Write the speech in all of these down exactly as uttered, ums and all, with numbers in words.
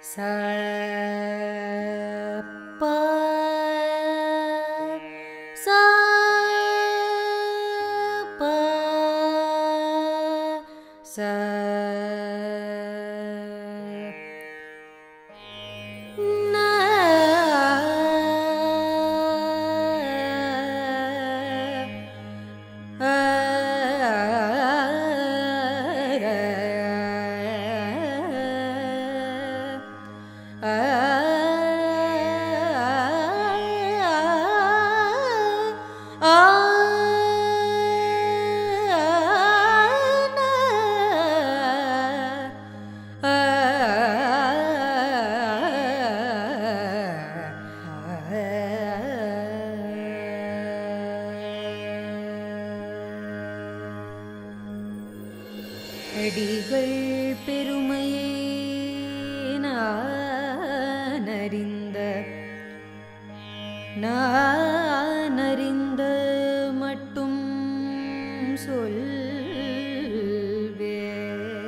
सा पा सा पा सा ना அடிகள் பெருமையை நான் அறிந்த நான் அறிந்த மட்டும் சொல்வேன்.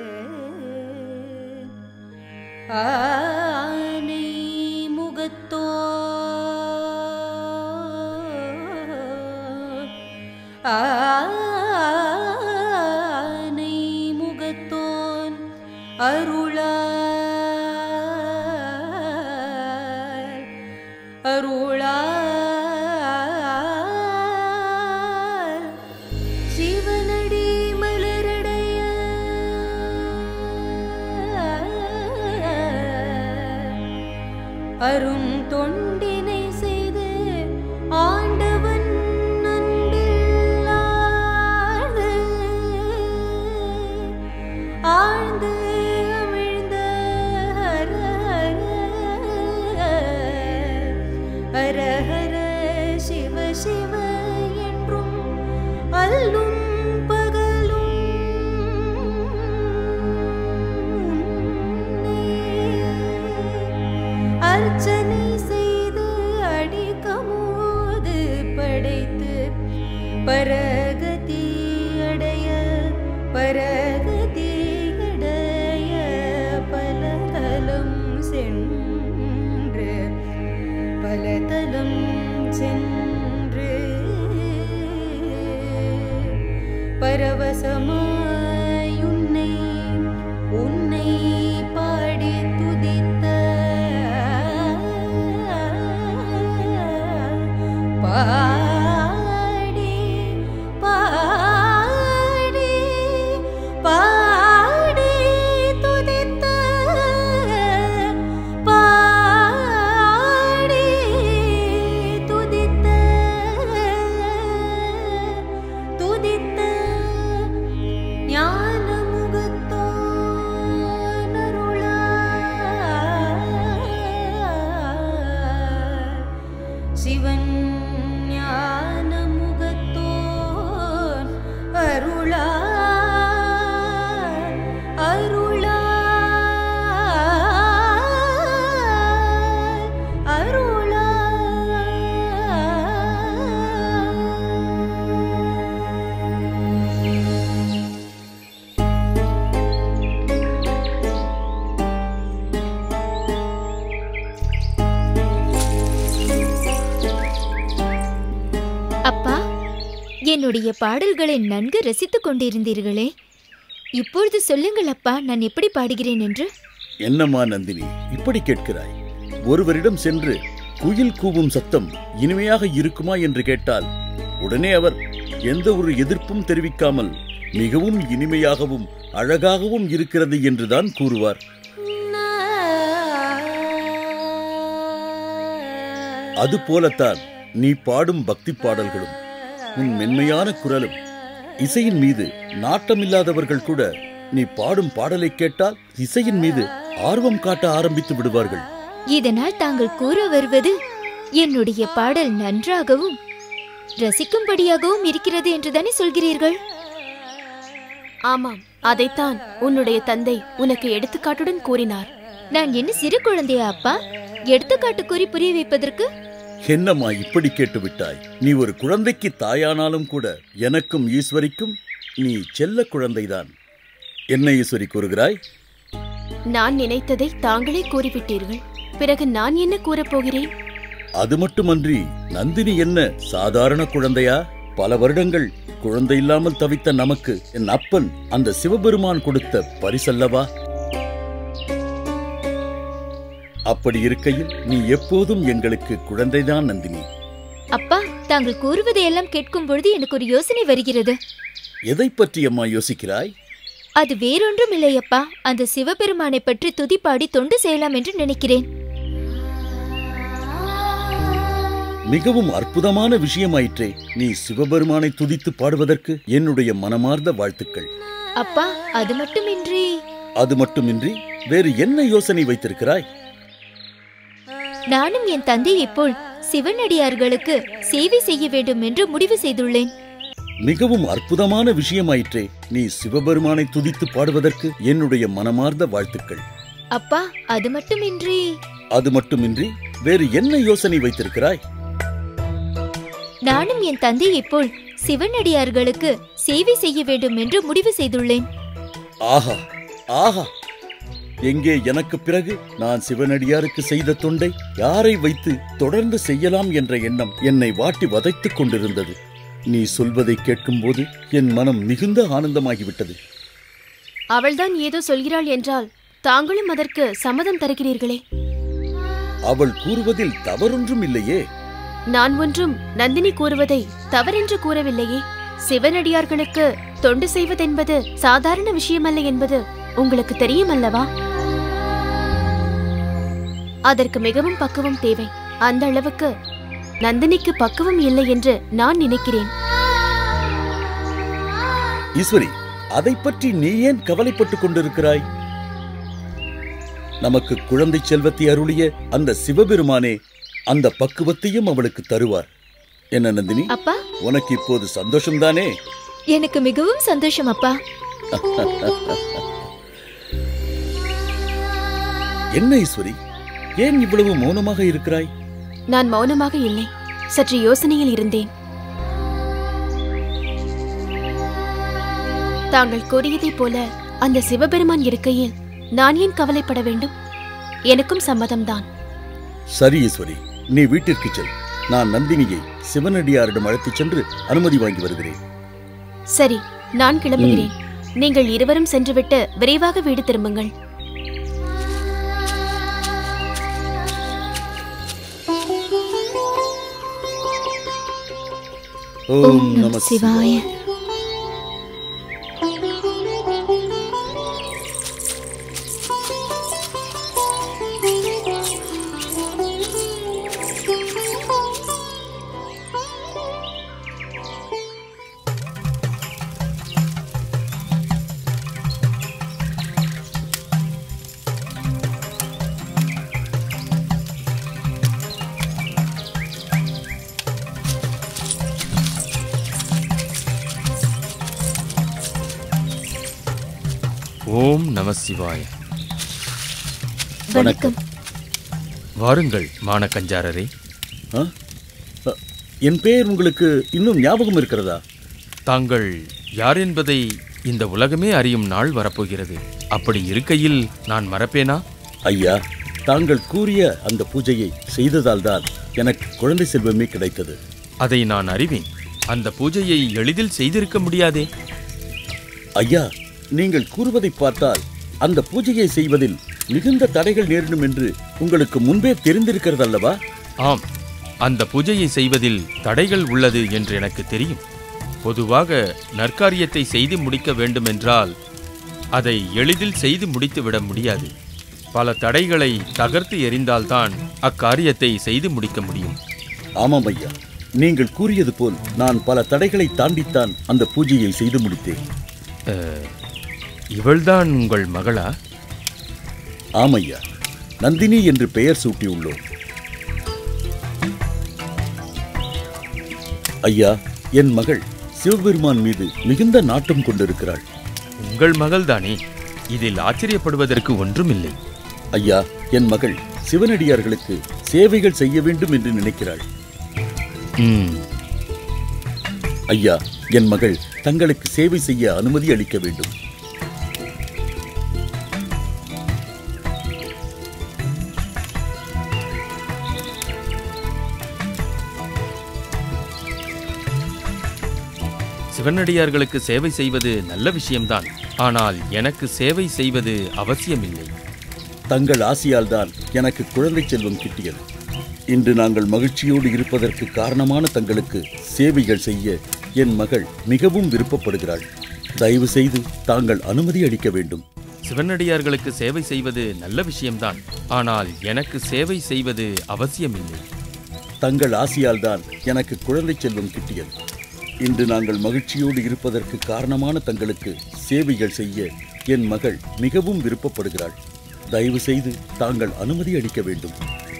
ஆனை முகத்தோ ஆனை முகத்தோன் அருளார் அருளார் சிவனடி மலரடைய அரும் தொண்டினை செய்து ஆண்டவன் அன்பில் ஆழ்ந்து ஆழ்ந்து அமிழ்ந்த ஹர ஹர ஹர சிவ சிவ என்றும் அல்லும் பகலும் அர்ச்சனை செய்து அடிக்கமோது படைத்து பரகதி அடைய பரகதி அடைய பலதலம் சென்று பலதலம் சென்று பரவசமாய் உன்னை உன்னை பாடி துதித்த பாடி பாடி பாடி துதித்த பாடி துதித்த துதித்த ஞான முகத்தோன் அருளார் சிவன் ஞான முகத்தோன் அருளார் அருளார் அருளார். அப்பா, என்னுடைய பாடல்களை நன்கு ரசித்துக் கொண்டிருந்தீர்களே, இப்பொழுது சொல்லுங்கள் அப்பா, நான் எப்படி பாடுகிறேன் என்று. என்னம்மா நந்தினி இப்படி கேட்கிறாய்? ஒருவரிடம் சென்று குயில் கூவும் சத்தம் இனிமையாக இருக்குமா என்று கேட்டால் உடனே அவர் எந்த ஒரு எதிர்ப்பும் தெரிவிக்காமல் மிகவும் இனிமையாகவும் அழகாகவும் இருக்கிறது என்றுதான் கூறுவார். அதுபோலத்தான் நீ பாடும் பக்தி பாடல்களும் உன் மென்மையான குரலும் இசையின் மீது நாட்டமில்லாதவர்கள் கூட நீ பாடும் பாடலை கேட்டால் இசையின் மீது ஆர்வம் காட்ட ஆரம்பித்து விடுவார்கள். இதனால் தாங்கள் கூற வருவது என்னுடைய பாடல் நன்றாகவும் ரசிக்கும்படியாகவும் இருக்கிறது என்றுதானே சொல்கிறீர்கள்? ஆமாம், அதைத்தான் உன்னுடைய தந்தை உனக்கு எடுத்துக்காட்டுடன் கூறினார். நான் என்ன சிறு குழந்தையா அப்பா, எடுத்துக்காட்டு கூறி புரிய வைப்பதற்கு? என்னம்மா இப்படி கேட்டு விட்டாய்? நீ ஒரு குழந்தைக்கு தாயானாலும் கூட எனக்கும் ஈஸ்வரிக்கும் நீ செல்ல குழந்தைதான். என்ன ஈஸ்வரி கூறுகிறாய்? நான் நினைத்ததை தாங்களே கூறிவிட்டீர்கள். பிறகு நான் என்ன கூறப்போகிறேன்? அது மட்டுமன்றி நந்தினி என்ன சாதாரண குழந்தையா? பல வருடங்கள் குழந்தை இல்லாமல் தவித்த நமக்கு என் அப்பன் அந்த சிவபெருமான் கொடுத்த பரிசல்லவா? அப்படி இருக்கையில் நீ எப்போதும் எங்களுக்கு குழந்தைதான் நந்தினி. அப்பா, தாங்கள் கூறுவதையெல்லாம் கேட்கும் பொழுது எனக்கு ஒரு யோசனை வருகிறது. எதை பற்றி அம்மா யோசிக்கிறாய்? அது வேறொன்றும் இல்லையப்பா, அந்த சிவபெருமானை பற்றி துதிப்பாடி தொண்டு செய்யலாம் என்று நினைக்கிறேன். மிகவும் அற்புதமான விஷயமாயிற்றே. நீ சிவபெருமானை துதித்து பாடுவதற்கு என்னுடைய மனமார்ந்த வாழ்த்துக்கள். அப்பா, அது மட்டுமின்றி அது மட்டுமின்றி வேறு என்ன யோசனை வைத்திருக்கிறாய்? நானும் என் தந்தையைப் போல் சிவனடியார்களுக்கு சேவை செய்ய வேண்டும் என்று முடிவு செய்துள்ளேன். மிகவும் அற்புதமான விஷயமாயிற்றே. நீ சிவபெருமானை துதித்து பாடுவதற்கு என்னுடைய மனமார்ந்த வாழ்த்துக்கள். அப்பா, அது மட்டுமின்றி அது மட்டுமின்றி வேறு என்ன யோசனை வைத்திருக்கிறாய்? நானும் என் தந்தையைப் போல் சிவனடியார்களுக்கு சேவை செய்ய வேண்டும் என்று முடிவு செய்துள்ளேன். ஆஹா ஆஹா! எங்கே எனக்கு பிறகு நான் சிவனடியாருக்கு செய்த தொண்டை யாரை வைத்து தொடர்ந்து செய்யலாம் என்ற எண்ணம் என்னை வாட்டி வதைத்துக் கொண்டிருந்தது. நீ சொல்வதை கேட்கும்போது என் மனம் மிகுந்த ஆனந்தமாகிவிட்டது. அவள்தான் ஏதோ சொல்கிறாள் என்றால் தாங்களும் அதற்கு சம்மதம் தருகிறீர்களே? அவள் கூறுவதில் தவறொன்றும் இல்லையே. நான் ஒன்றும் நந்தினி கூறுவதை தவறென்று கூறவில்லையே. சிவனடியார்களுக்கு தொண்டு செய்வதென்பது சாதாரண விஷயமல்ல என்பது உங்களுக்கு தெரியும் அல்லவா? அதற்கு மிகவும் பக்குவம் தேவை. அந்த அளவுக்கு நந்தினிக்கு பக்குவம் இல்லை என்று நான் நினைக்கிறேன். ஈஸ்வரி, அதை பற்றி நீ ஏன் கவலைப்பட்டுக் கொண்டிருக்கிறாய்? நமக்கு குழந்தை செல்வத்தை அருளிய அந்த சிவபெருமானே அந்த பக்குவத்தையும் அவளுக்கு தருவார். என்ன நந்தினி, அப்பா, உனக்கு இப்போது சந்தோஷம்தானே? எனக்கு மிகவும் சந்தோஷம் அப்பா. என்ன ஈஸ்வரி, ஏன் இவ்வளவு மௌனமாக இருக்கிறாய்? நான் மௌனமாக இல்லை, சற்று யோசனையில் இருந்தேன். தாங்கள் கூறியதைப் போல அந்த சிவபெருமான் இருக்கையில் நான் ஏன் கவலைப்பட வேண்டும்? எனக்கும் சம்மதம்தான். சரி ஈஸ்வரி, நீ வீட்டிற்கு செல். நான் நந்தினியை சிவனடியாரிடம் அழைத்துச் சென்று அனுமதி வாங்கி வருகிறேன். சரி, நான் கிளம்புகிறேன். நீங்கள் இருவரும் சென்றுவிட்டு விரைவாக வீடு திரும்புங்கள். ஓம் நம சிவாய. ஓம் நம சிவாய. வணக்கம். வாருங்கள் மானக்கஞ்சாரரே. ஆ? அ, என் பெயர் உங்களுக்கு இன்னும் ஞாபகம் இருக்கிறதா? தாங்கள் யார் என்பதை இந்த உலகமே அறியும் நாள் வரப்போகிறது. அப்படி இருக்கையில் நான் மறப்பேனா? ஐயா, தாங்கள் கூறிய அந்த பூஜையை செய்ததால் தான் எனக்கு குழந்தை செல்வமே கிடைத்தது. அதை நான் அறிவேன். அந்த பூஜையை எளிதில் செய்திருக்க முடியாதே. ஐயா, நீங்கள் கூறுவதை பார்த்தால் அந்த பூஜையை செய்வதில் மிகுந்த தடைகள் நேரிடும் என்று உங்களுக்கு முன்பே தெரிந்திருக்கிறதல்லவா? ஆம், அந்த பூஜையை செய்வதில் தடைகள் உள்ளது என்று எனக்கு தெரியும். பொதுவாக நற்காரியத்தை செய்து முடிக்க வேண்டுமென்றால் அதை எளிதில் செய்து முடித்துவிட முடியாது. பல தடைகளை தகர்த்து எறிந்தால்தான் அக்காரியத்தை செய்து முடிக்க முடியும். ஆமாம் ஐயா, நீங்கள் கூறியது போல் நான் பல தடைகளை தாண்டித்தான் அந்த பூஜையை செய்து முடித்தேன். இவள்தான் உங்கள் மகளா? ஆமையா, நந்தினி என்று பெயர் சூட்டியுள்ளோம். ஐயா, என் மகள் சிவபெருமான் மீது மிகுந்த நாட்டம் கொண்டிருக்கிறாள். உங்கள் மகள்தானே? இதில் ஆச்சரியப்படுவதற்கு ஒன்றுமில்லை. ஐயா, என் மகள் சிவனடியார்களுக்கு சேவைகள் செய்ய வேண்டும் என்று நினைக்கிறாள். ஐயா, என் மகள் தங்களுக்கு சேவை செய்ய அனுமதி அளிக்க வேண்டும். சிவனடியார்களுக்கு சேவை செய்வது நல்ல விஷயம்தான். ஆனால் எனக்கு சேவை செய்வது அவசியமில்லை. தங்கள் ஆசியால் தான் எனக்கு குழந்தை செல்வம் கிட்டியது. இன்று நாங்கள் மகிழ்ச்சியோடு இருப்பதற்கு காரணமான தங்களுக்கு சேவைகள் செய்ய என் மகள் மிகவும் விருப்பப்படுகிறாள். தயவு செய்து தாங்கள் அனுமதி அளிக்க வேண்டும். சிவனடியார்களுக்கு சேவை செய்வது நல்ல விஷயம்தான். ஆனால் எனக்கு சேவை செய்வது அவசியமில்லை. தங்கள் ஆசியால் தான் எனக்கு குழந்தை செல்வம் கிட்டியது. இன்று நாங்கள் மகிழ்ச்சியோடு இருப்பதற்கு காரணமான தங்களுக்கு சேவைகள் செய்ய என் மகள் மிகவும் விருப்பப்படுகிறாள். தயவு செய்து தாங்கள் அனுமதி அளிக்க வேண்டும்.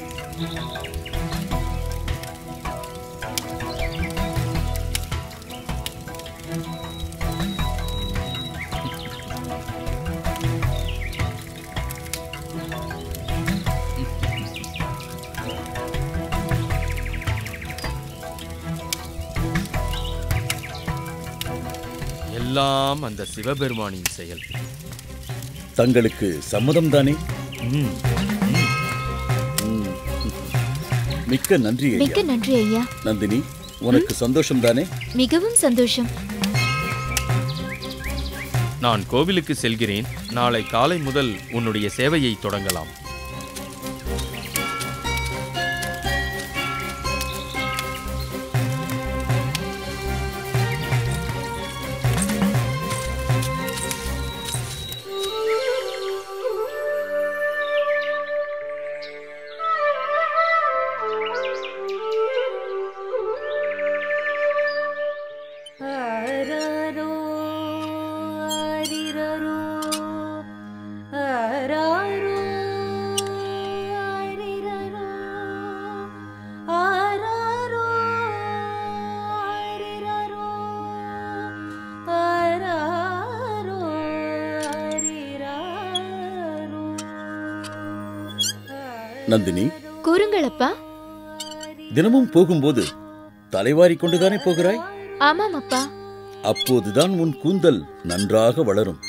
எல்லாம் அந்த சிவபெருமானின் செயல். தங்களுக்கு சம்மதம் தானே? ம், மிக்க நன்றி ஐயா. மிக்க நன்றி ஐயா. நந்தினி, உனக்கு சந்தோஷம் தானே? மிகவும் சந்தோஷம். நான் கோவிலுக்கு செல்கிறேன். நாளை காலை முதல் உன்னுடைய சேவையை தொடங்கலாம். நந்தினி, கூறுங்கள் அப்பா. தினமும் போகும்போது தலைவாரி கொண்டுதானே போகிறாய்? ஆமாம் அப்பா. அப்போதுதான் உன் கூந்தல் நன்றாக வளரும்.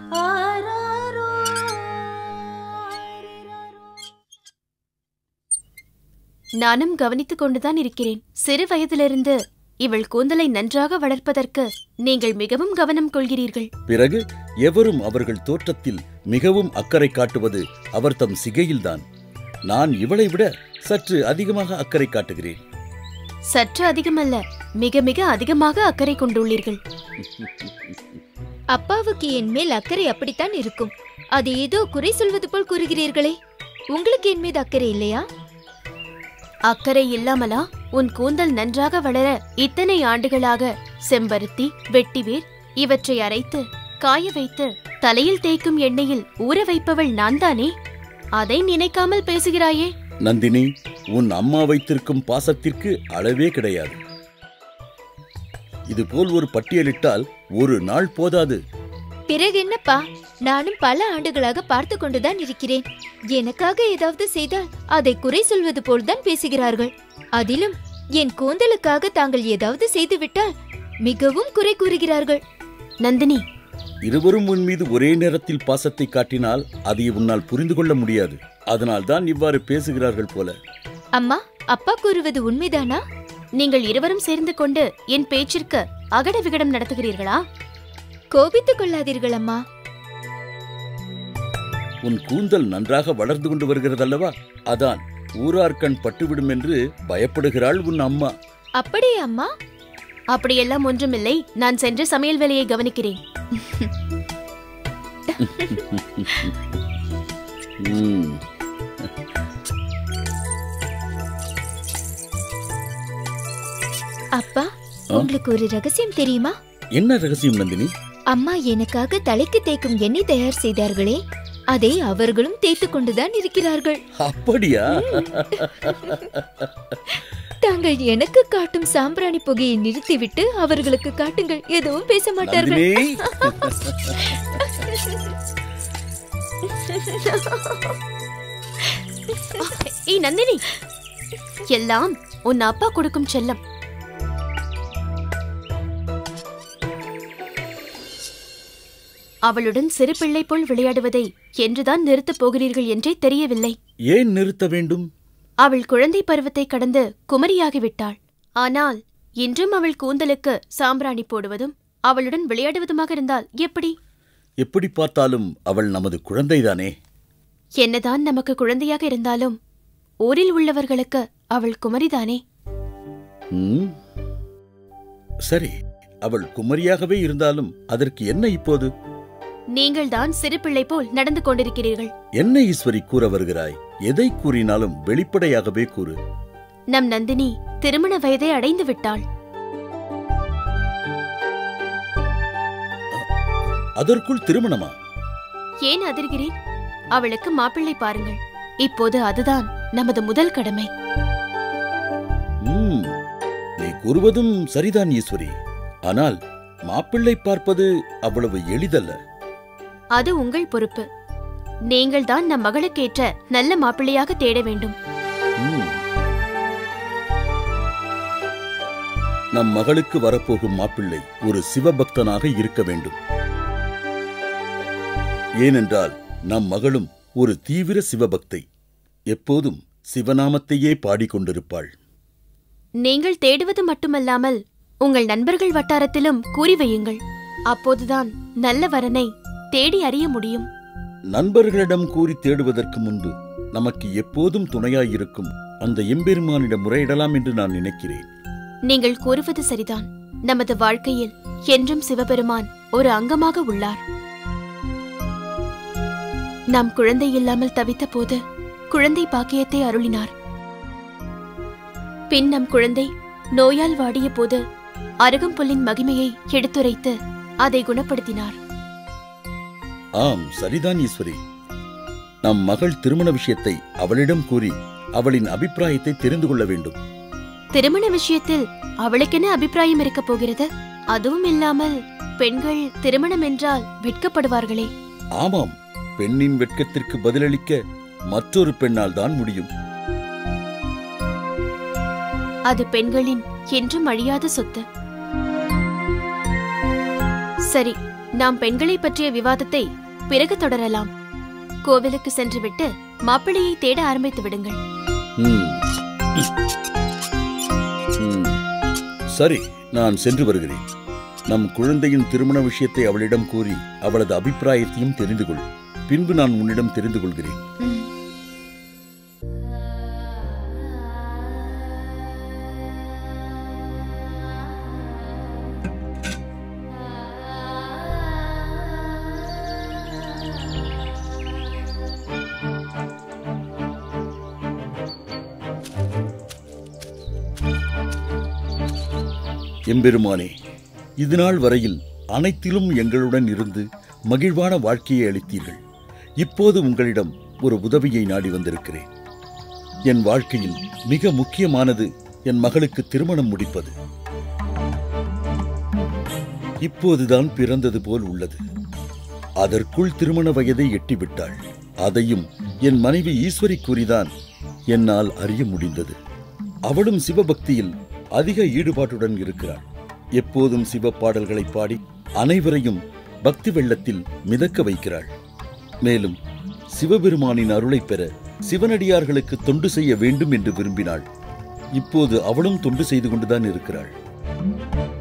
நானும் கவனித்துக் கொண்டுதான் இருக்கிறேன். சிறு வயதிலிருந்து இவள் கூந்தலை நன்றாக வளர்ப்பதற்கு நீங்கள் மிகவும் கவனம் கொள்கிறீர்கள். பிறகு எவரும் அவர்கள் தோற்றத்தில் மிகவும் அக்கறை காட்டுவது அவர் தம் சிகையில்தான். நான் இவளை விட சற்று அதிகமாக அக்கறை காட்டுகிறேன். சற்று அதிகமல்ல, மிக மிக அதிகமாக அக்கறை கொண்டுள்ளீர்கள். அப்பாவுக்கு என் மேல் அக்கறை அப்படித்தான் இருக்கும். அது ஏதோ குறை சொல்வது போல் கூறுகிறீர்களே. உங்களுக்கு என் மீது அக்கறை இல்லையா? அக்கறை இல்லாமலா உன் கூந்தல் நன்றாக வளர இத்தனை ஆண்டுகளாக செம்பருத்தி, வெட்டிவேர் இவற்றை அரைத்து காய வைத்து தலையில் தேய்க்கும் எண்ணெயில் ஊற வைப்பவள் நான் தானே. அதை நினைக்காமல் பேசுகிறாயே. நந்தினி, உன் அம்மா வைத்திருக்கும் பாசத்திற்கு அளவே கிடையாது. இதுபோல் ஒரு பட்டியலிட்டால் ஒரு நாள் போதாது. பிறகு என்னப்பா, நானும் பல ஆண்டுகளாக பார்த்து கொண்டுதான் இருக்கிறேன். எனக்காக ஏதாவது செய்தால் அதை குறை சொல்வது போல்தான் பேசுகிறார்கள். அதிலும் என் கூந்தலுக்காக தாங்கள் ஏதாவது செய்துவிட்டால் மிகவும் குறை கூறுகிறார்கள். நந்தினி, இருவரும் உன் மீது ஒரே நேரத்தில் பாசத்தை காட்டினால் அதை உன்னால் புரிந்து கொள்ள முடியாது. அதனால் தான் இவ்வாறு பேசுகிறார்கள் போல. அம்மா, அப்பா கூறுவது உண்மைதானா? நீங்கள் இருவரும் சேர்ந்து கொண்டு என் பேச்சிற்கு அகட விகடம் நடத்துகிறீர்களா? கோபித்துக் கொள்ளாதீர்கள் அம்மா. உன் கூந்தல் நன்றாக வளர்ந்து கொண்டு வருகிறதல்லவா, அதான் ஊரார் கண் பட்டுவிடும் என்று பயப்படுகிறாள் உன் அம்மா. அப்படியே அம்மா? அப்படியெல்லாம் ஒன்றுமில்லை. நான் சென்று சமையல் வேலையை கவனிக்கிறேன். ம். அப்பா, உங்களுக்கு ஒரு ரகசியம் தெரியுமா? என்ன ரகசியம் நந்தினி? அம்மா எனக்காக தலைக்கு தேய்க்கும் எண்ணெய் தயார் செய்தார்களே, அதை அவர்களும் தேய்த்து கொண்டுதான் இருக்கிறார்கள். அப்படியா? தாங்கள் எனக்கு காட்டும் சாம்பிராணி புகையை நிறுத்திவிட்டு அவர்களுக்கு காட்டுங்கள். எதுவும் பேச மாட்டார்கள். நந்தினி, ஏய் நந்தினி, எல்லாம் உன் அப்பா கொடுக்கும் செல்லம். அவளுடன் சிறு பிள்ளை போல் விளையாடுவதை என்றுதான் நிறுத்தப் போகிறீர்கள் என்றே தெரியவில்லை. ஏன் நிறுத்த வேண்டும்? அவள் குழந்தை பருவத்தை கடந்து குமரியாகிவிட்டாள். ஆனால் இன்றும் அவள் கூந்தலுக்கு சாம்பிராணி போடுவதும் அவளுடன் விளையாடுவதுமாக இருந்தால் எப்படி? எப்படி பார்த்தாலும் அவள் நமது குழந்தைதானே. என்னதான் நமக்கு குழந்தையாக இருந்தாலும் ஊரில் உள்ளவர்களுக்கு அவள் குமரிதானே. ம், சரி, அவள் குமரியாகவே இருந்தாலும் அதற்கு என்ன இப்போது? நீங்கள்தான் சிறு பிள்ளை போல் நடந்து கொண்டிருக்கிறீர்கள். என்ன ஈஸ்வரி கூற வருகிறாய்? எதை கூறினாலும் வெளிப்படையாகவே கூறு. நம் நந்தினி திருமண வயதை அடைந்து விட்டாள். அதற்குள் திருமணமா? ஏன் அதிர்கிறேன்? அவளுக்கு மாப்பிள்ளை பாருங்கள். இப்போது அதுதான் நமது முதல் கடமை. ம், நீ கூறுவதும் சரிதான் ஈஸ்வரி. ஆனால் மாப்பிள்ளை பார்ப்பது அவ்வளவு எளிதல்ல. அது உங்கள் பொறுப்பு. நீங்கள் தான் நம் மகளுக்கேற்ற நல்ல மாப்பிள்ளையாக தேட வேண்டும். ம். நம் மகளுக்கு வரப்போகும் மாப்பிள்ளை ஒரு சிவபக்தனாக இருக்க வேண்டும். ஏனென்றால் நம் மகளும் ஒரு தீவிர சிவபக்தை. எப்போதும் சிவநாமத்தையே பாடிக்கொண்டிருப்பாள். நீங்கள் தேடுவது மட்டுமல்லாமல் உங்கள் நண்பர்கள் வட்டாரத்திலும் கூறி வையுங்கள். அப்போதுதான் நல்ல வரனை தேடி அறிய முடியும். நண்பர்களிடம் கூறி தேடுவதற்கு முன்பு நமக்கு எப்போதும் துணையாயிருக்கும் அந்த எம்பெருமானிடம் முறையிடலாம் என்று நான் நினைக்கிறேன். நீங்கள் கூறுவது சரிதான். நமது வாழ்க்கையில் என்றும் சிவபெருமான் ஒரு அங்கமாக உள்ளார். நாம் குழந்தை இல்லாமல் தவித்த போது குழந்தை பாக்கியத்தை அருளினார். பின் நம் குழந்தை நோயால் வாடிய போது அருகம்புல்லின் மகிமையை எடுத்துரைத்து அதை குணப்படுத்தினார். ஆம், சரிதான் ஈஸ்வரி. நம் மகள் திருமண விஷயத்தை அவளிடம் கூறி அவளின் அபிப்பிராயத்தை தெரிந்து கொள்ள வேண்டும். திருமண விஷயத்தில் அவளுக்கென அபிப்பிராயம் இருக்க போகிறது? அதுவும் இல்லாமல் பெண்கள் திருமணம் என்றால் வெட்கப்படுவார்களே. ஆமாம், பெண்ணின் வெட்கத்திற்கு பதிலளிக்க மற்றொரு பெண்ணால் தான் முடியும். அது பெண்களின் என்றும் அழியாத சொத்து. சரி, நாம் பெண்களை பற்றிய விவாதத்தை பிறகு தொடரலாம். கோவிலுக்கு சென்றுவிட்டு மாப்பிள்ளையை தேட ஆரம்பித்து விடுங்கள். ம். ம். சரி, நான் சென்று வருகிறேன். நம் குழந்தையின் திருமண விஷயத்தை அவளிடம் கூறி அவளது அபிப்பிராயத்தையும் தெரிந்து கொள். பின்பு நான் உன்னிடம் தெரிந்து கொள்கிறேன். ம். எம்பெருமானே, இதுநாள் வரையில் அனைத்திலும் எங்களுடன் இருந்து மகிழ்வான வாழ்க்கையை அளித்தீர்கள். இப்போது உங்களிடம் ஒரு உதவியை நாடி வந்திருக்கிறேன். என் வாழ்க்கையில் மிக முக்கியமானது என் மகளுக்கு திருமணம் முடிப்பது. இப்போதுதான் பிறந்தது போல் உள்ளது. அதற்குள் திருமண வயதை எட்டிவிட்டாள். அதையும் என் மனைவி ஈஸ்வரி கூறிதான் என்னால் அறிய முடிந்தது. அவளும் சிவபக்தியில் அதிக ஈடுபாட்டுடன் இருக்கிறாள். எப்போதும் சிவ பாடல்களை பாடி அனைவரையும் பக்தி வெள்ளத்தில் மிதக்க வைக்கிறாள். மேலும் சிவபெருமானின் அருளை பெற சிவனடியார்களுக்கு தொண்டு செய்ய வேண்டும் என்று விரும்பினாள். இப்போது அவளும் தொண்டு செய்து கொண்டுதான் இருக்கிறாள்.